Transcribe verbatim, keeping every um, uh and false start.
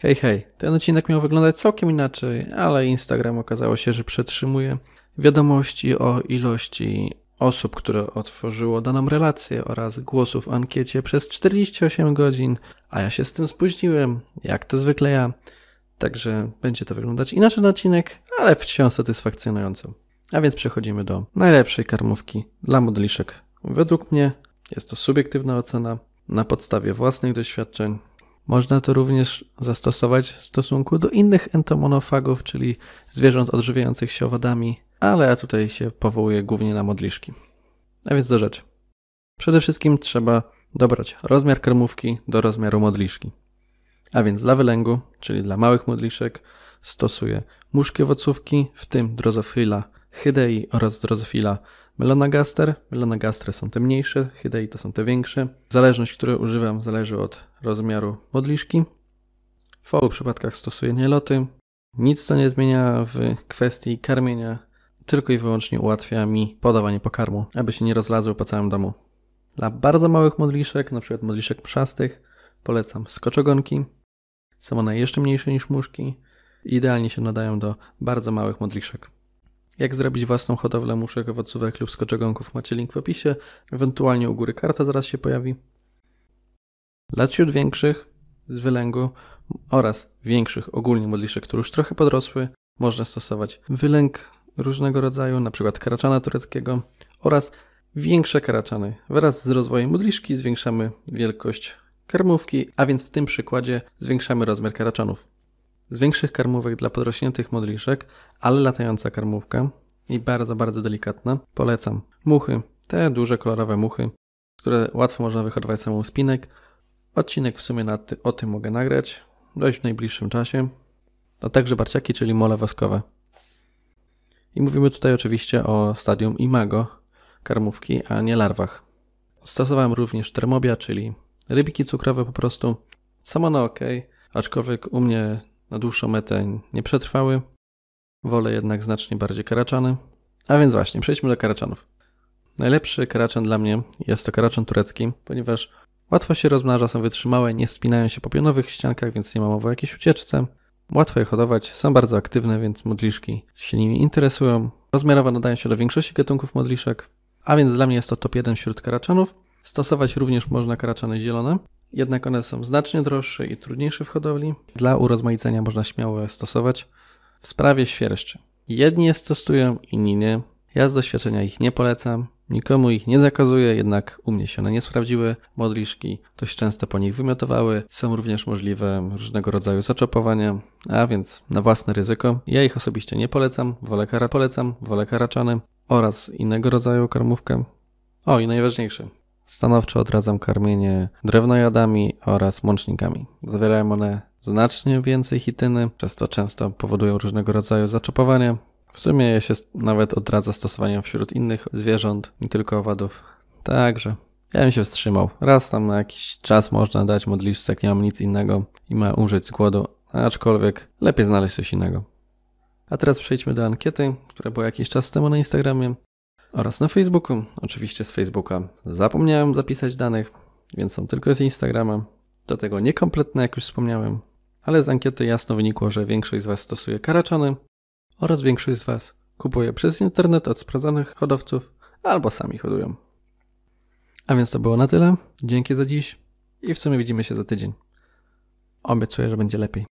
Hej, hej, ten odcinek miał wyglądać całkiem inaczej, ale Instagram okazało się, że przetrzymuje wiadomości o ilości osób, które otworzyło daną relację oraz głosów w ankiecie przez czterdzieści osiem godzin, a ja się z tym spóźniłem, jak to zwykle ja. Także będzie to wyglądać inaczej na odcinek, ale wciąż satysfakcjonująco. A więc przechodzimy do najlepszej karmówki dla modliszek. Według mnie jest to subiektywna ocena na podstawie własnych doświadczeń. Można to również zastosować w stosunku do innych entomonofagów, czyli zwierząt odżywiających się owadami, ale ja tutaj się powołuję głównie na modliszki. A więc do rzeczy. Przede wszystkim trzeba dobrać rozmiar karmówki do rozmiaru modliszki. A więc dla wylęgu, czyli dla małych modliszek, stosuję muszki owocówki, w tym Drosophila hydei oraz Drosophila melanogaster. Melanogastery są te mniejsze, hydei to są te większe. Zależność, której używam, zależy od rozmiaru modliszki. W obu przypadkach stosuję nieloty. Nic to nie zmienia w kwestii karmienia, tylko i wyłącznie ułatwia mi podawanie pokarmu, aby się nie rozlazły po całym domu. Dla bardzo małych modliszek, np. modliszek mszastych, polecam skoczogonki. Są one jeszcze mniejsze niż muszki i idealnie się nadają do bardzo małych modliszek. Jak zrobić własną hodowlę muszek, owocówek lub skoczogonków, macie link w opisie, ewentualnie u góry karta zaraz się pojawi. Dla ciut większych z wylęgu oraz większych ogólnie modliszek, które już trochę podrosły, można stosować wylęg różnego rodzaju, np. karaczana tureckiego oraz większe karaczany. Wraz z rozwojem modliszki zwiększamy wielkość karmówki, a więc w tym przykładzie zwiększamy rozmiar karaczanów. Z większych karmówek dla podrośniętych modliszek, ale latająca karmówka i bardzo, bardzo delikatna, polecam muchy, te duże kolorowe muchy, które łatwo można wyhodować samą spinek. Odcinek w sumie na ty, o tym mogę nagrać dość w najbliższym czasie, a także barciaki, czyli mole woskowe. I mówimy tutaj oczywiście o stadium imago karmówki, a nie larwach. Stosowałem również termobia, czyli rybiki cukrowe po prostu. Samo na ok, aczkolwiek u mnie na dłuższą metę nie przetrwały. Wolę jednak znacznie bardziej karaczany. A więc właśnie, przejdźmy do karaczanów. Najlepszy karaczan dla mnie jest to karaczan turecki, ponieważ łatwo się rozmnaża, są wytrzymałe, nie wspinają się po pionowych ściankach, więc nie ma mowy o jakiejś ucieczce. Łatwo je hodować, są bardzo aktywne, więc modliszki się nimi interesują. Rozmiarowo nadają się do większości gatunków modliszek, a więc dla mnie jest to top jeden wśród karaczanów. Stosować również można karaczany zielone, jednak one są znacznie droższe i trudniejsze w hodowli. Dla urozmaicenia można śmiało je stosować. W sprawie świerszczy. Jedni je stosują, inni nie. Ja z doświadczenia ich nie polecam. Nikomu ich nie zakazuję, jednak u mnie się one nie sprawdziły. Modliszki dość często po nich wymiotowały. Są również możliwe różnego rodzaju zaczopowania, a więc na własne ryzyko. Ja ich osobiście nie polecam. Wolę kara polecam, wolę karaczany oraz innego rodzaju karmówkę. O i najważniejsze. Stanowczo odradzam karmienie drewnojadami oraz mącznikami. Zawierają one znacznie więcej chityny, przez to często powodują różnego rodzaju zaczopowania. W sumie je się nawet odradza stosowania wśród innych zwierząt, nie tylko owadów. Także ja bym się wstrzymał. Raz tam na jakiś czas można dać modliszce, jak nie mam nic innego i ma umrzeć z głodu, aczkolwiek lepiej znaleźć coś innego. A teraz przejdźmy do ankiety, która była jakiś czas temu na Instagramie oraz na Facebooku. Oczywiście z Facebooka zapomniałem zapisać danych, więc są tylko z Instagrama. Do tego niekompletne, jak już wspomniałem. Ale z ankiety jasno wynikło, że większość z Was stosuje karaczany oraz większość z Was kupuje przez internet od sprawdzonych hodowców albo sami hodują. A więc to było na tyle. Dzięki za dziś i w sumie widzimy się za tydzień. Obiecuję, że będzie lepiej.